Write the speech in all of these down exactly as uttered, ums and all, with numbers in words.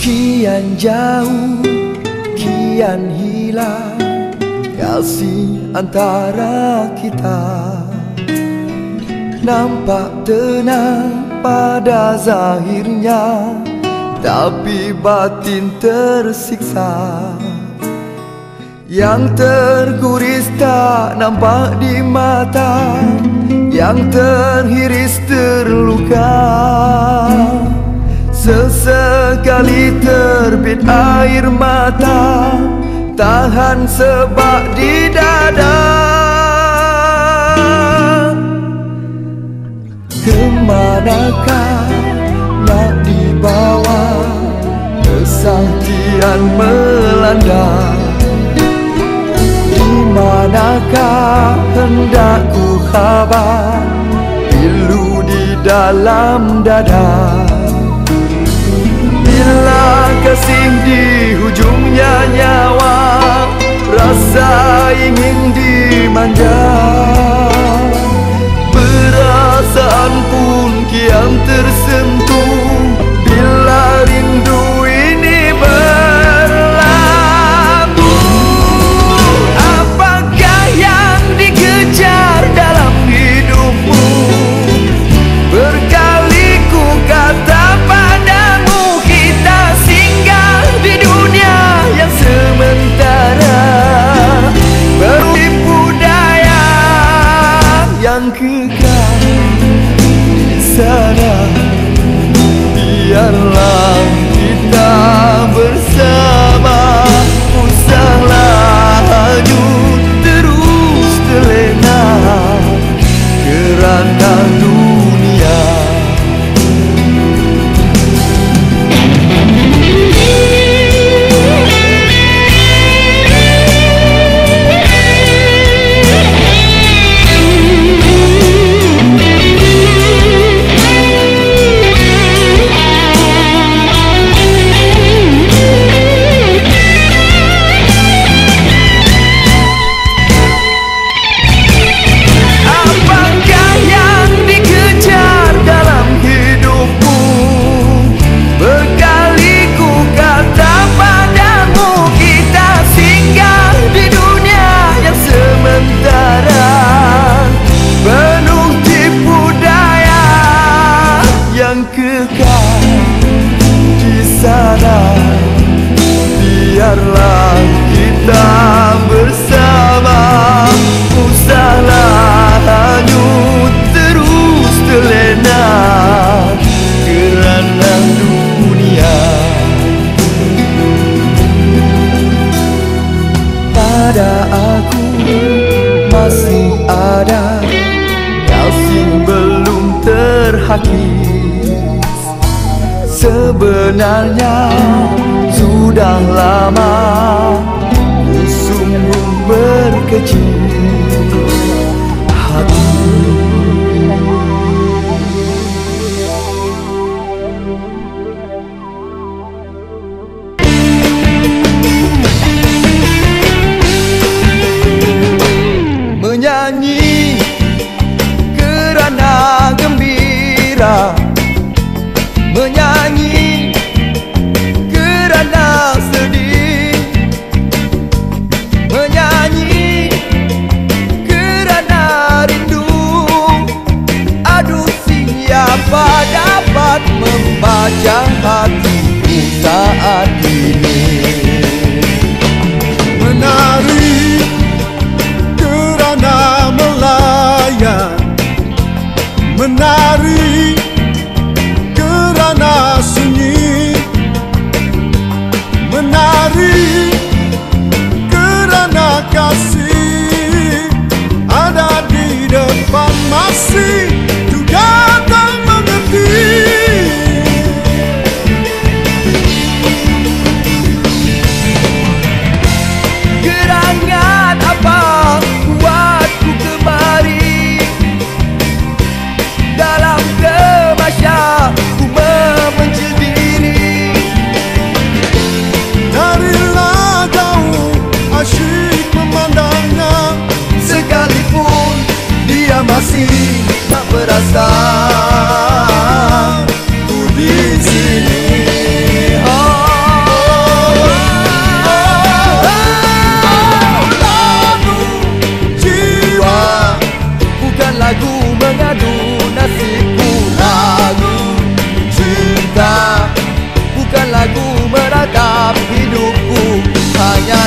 Kian jauh, kian hilang kasih antara kita. Nampak tenang pada zahirnya, tapi batin tersiksa. Yang terguris tak nampak di mata, yang terhiris terluka. Sesekali terbit air mata, tahan sebab di dada. Kemanakah nak dibawa, kesaktian melanda. Di manakah hendak ku khabar, pilu di dalam dada. Bila kasih di hujungnya nyawa, rasa ingin dimanja. Perasaan pun kian tersentuh bila rindu ini berlabuh. Apakah yang dikejar dalam hidupmu? Berkali ku kata padamu, kita singgah di dunia yang sementara, baru tipu daya yang kekal di sana. Biarlah kita bersama, usahlah hanyut terus terlena kerana dunia. Biarlah kita bersama, usahlah hanyut terus terlena kerana dunia. Pada aku masih ada kasih belum terhakis. Sebenarnya sudah lama ku sungguh berkecil hati. Menyanyi kerana gembira, menyanyi kerana sedih, menyanyi kerana rindu. Aduh, siapa dapat membaca hatiku saat ini? Menari kerana melayan, menari kerana sunyi, menari kerana kasih ada di depan masih juga tak mengerti.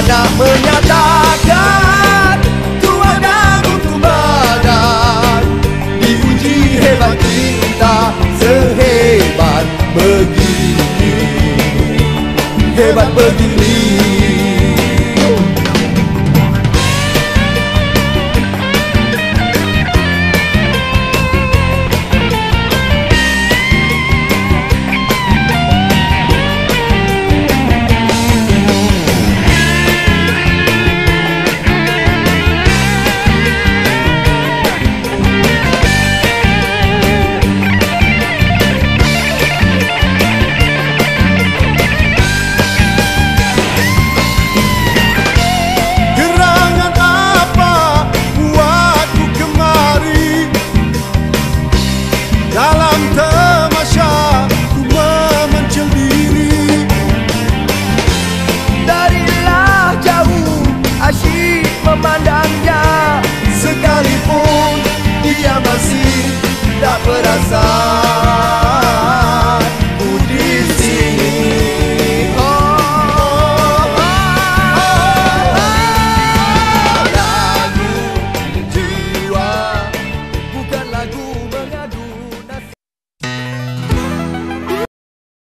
nak menyatakan Tuhan dan untuk badai. Diuji hebat cinta sehebat begini, hebat begini.